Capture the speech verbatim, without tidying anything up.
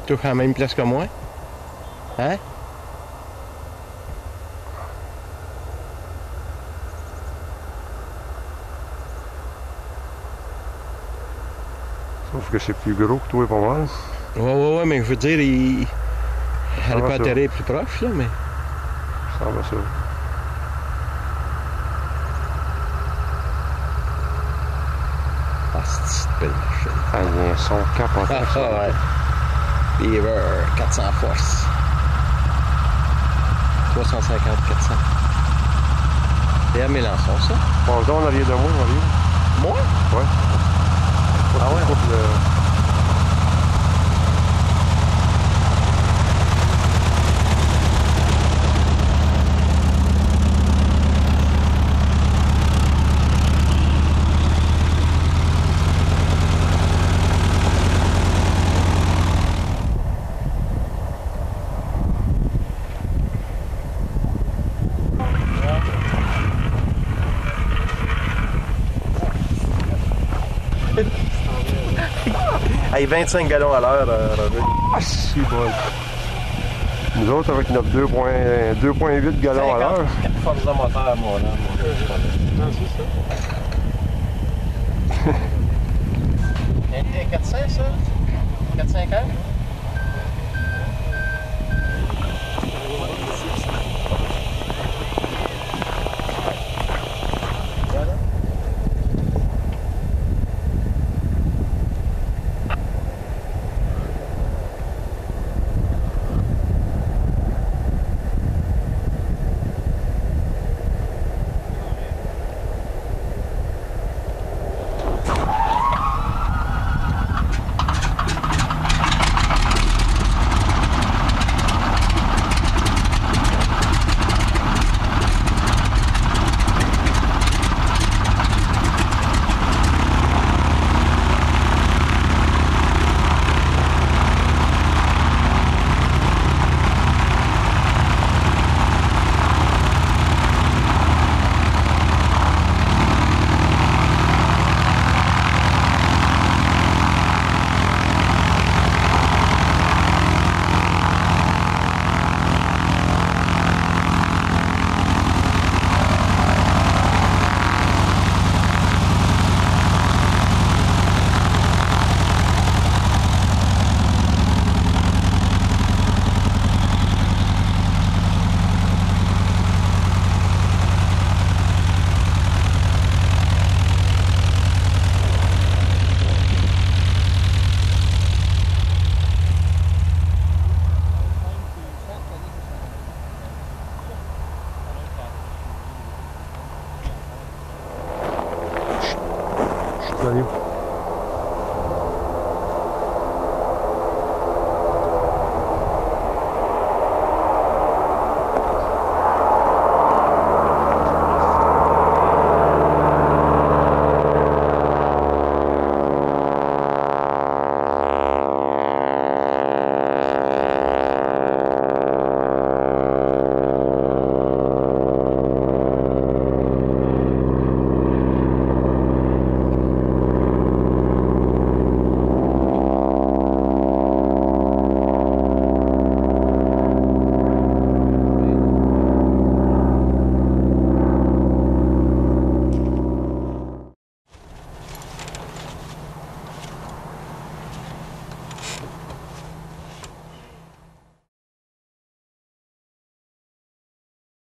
Touche à la même place que moi. Hein? Sauf que c'est plus gros que toi, pas mal. Ouais, ouais, ouais, mais je veux dire, il... elle va peut ça. atterrir plus proche, là, mais... Ça va ça. Ah, c'est une belle machine. Ah, il y a un son capotant. Ah, ça. ah, ouais. Beaver, quatre cents force. trois cent cinquante, quatre cents. C'est à Mélenchon, ça? Bon, là, en arrière de moi, en arrière. Moi? Ouais. Ah ouais? Coupe le... Hey, vingt-cinq gallons à l'heure, euh, Roger. Ah, si bon. Nous autres, avec notre deux virgule huit gallons à l'heure. quatre forces de moteur, mon homme. Non, c'est ça. quatre cents, ça? quatre cent cinquante?